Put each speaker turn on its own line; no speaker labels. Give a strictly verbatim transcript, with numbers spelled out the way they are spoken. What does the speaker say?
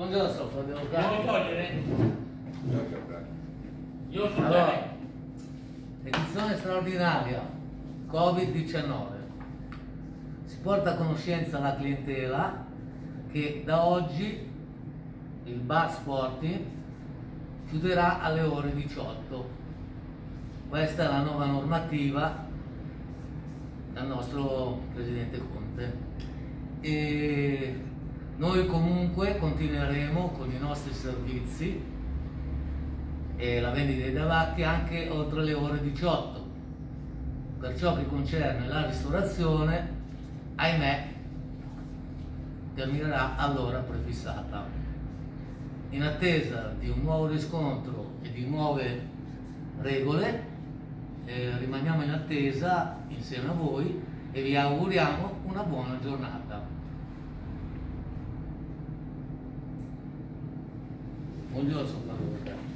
Buongiorno, sono devo
Devo togliere? Io sto
Allora, edizione straordinaria Covid diciannove. Si porta a conoscenza alla clientela che da oggi il bar Sporting chiuderà alle ore diciotto. Questa è la nuova normativa dal nostro presidente Conte. E noi comunque continueremo con i nostri servizi e la vendita dei tabacchi anche oltre le ore diciotto. Per ciò che concerne la ristorazione, ahimè, terminerà all'ora prefissata. In attesa di un nuovo riscontro e di nuove regole, eh, rimaniamo in attesa insieme a voi e vi auguriamo una buona giornata. Buongiorno, sono